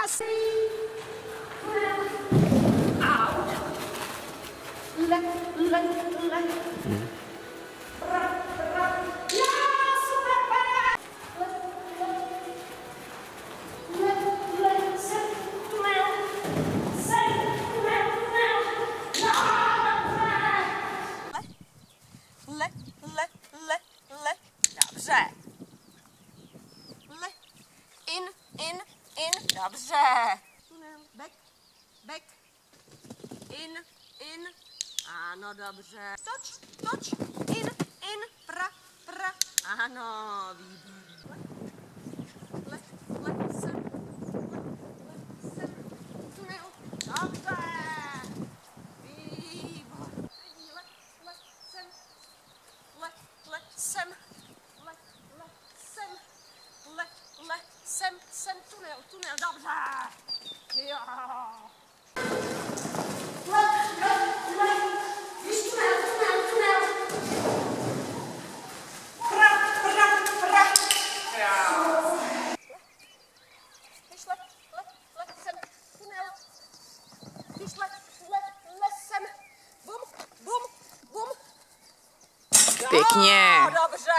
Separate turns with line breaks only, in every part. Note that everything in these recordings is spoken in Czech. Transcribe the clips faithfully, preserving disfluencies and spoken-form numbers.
krásný. Out. Le, le, le.
Hmm.
Pra, pra. Já, super. Le, le, le, sem, tunel. Sem, tunel, tunel. Le, le, le, le. Dobře. Le. In, in, in. Dobře. Tunel. Back, back. In, in. Ano, dobře. Toč, toč. In, in. Pra, pra. Ano, výborně. Le, le, sem. Le, le, sem. Tunel. Dobře. Výborně. Le, le, sem. Le, le, sem. Le, le, sem. Le, le, sem, sem, tunel, tunel, dobře. Jo. Le, le, le. Víš, tunel, tunel, tunel. Pra, pra, pra. Jo. Víš, le, le, le, sem, tunel. Víš, le, le, le, sem. Bum, bum, bum.
Pěkně.
Jo, dobře.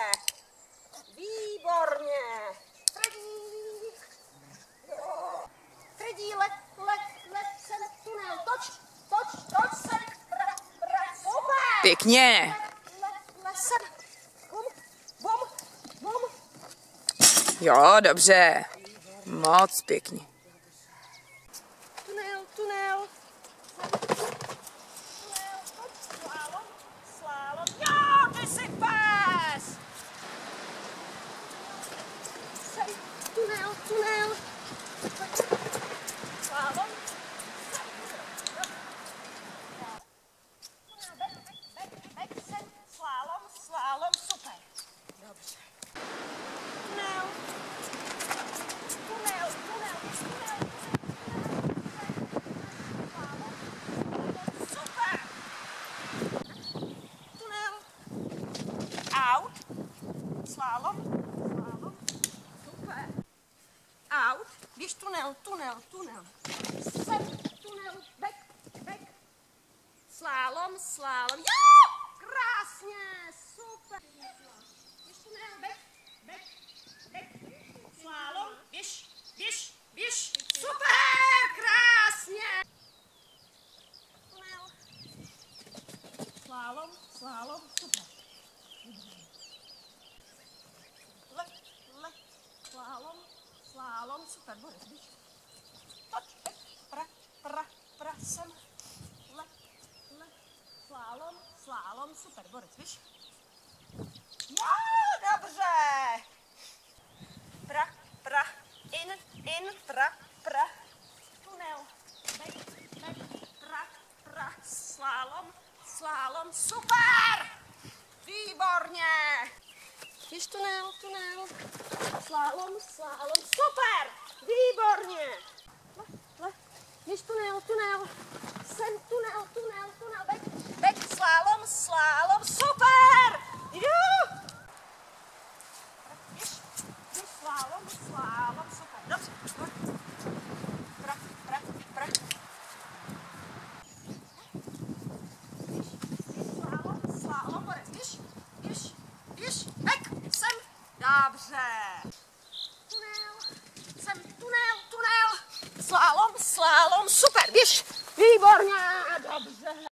Výborně. Fredí. Jo. Fredí, le, le, le, sem, tunel. Toč, toč, toč, sem. Pra, pra, super.
Pěkně.
Le, le, sem. Bum, bum, bum.
Jo, dobře. Moc pěkně.
Tunel, tunel. Tunel, toč, slalom, slalom. Jo, ty jsi pes. Sem, tunel, tunel. Slalom. Tunel, back, back, back, sem, slalom, slalom, super. Dobře. Tunel. Tunel, tunel, tunel, tunel. Super. Tunel. Out. Slalom. Slalom. Super. Out. Běž tunel, tunel, tunel. Sem, tunel, back, back. Slalom, slalom. Jo! Krásně, super. Běž tunel, back, back, back. Slalom, běž, běž, běž. Super, krásně. Tunel. Slalom, slalom, super. Le, le, slalom, slalom, super, Boris, běž. Toč, back, pra, pra, pra, sem. Le, le, slalom, slalom, super, Boris, běž. Jo, dobře. Pra, pra, in, in, pra, pra. Tunel, back, back, pra, pra, slalom, slalom, super. Výborně. Běž tunel, tunel. Slalom, slalom, super. Výborně. Le, le, běž tunel, tunel. Sem tunel, tunel, tunel, back, back, slalom, slalom, super. Jo. Běž, běž, slalom, slalom, super. Dobře. Pra, pra, pra. Běž, běž, slalom, slalom, Borec, běž, běž, běž, back, sem. Dobře. Tunel, sem, tunel, tunel. Slalom, slalom, super, běž. Výborně, dobře.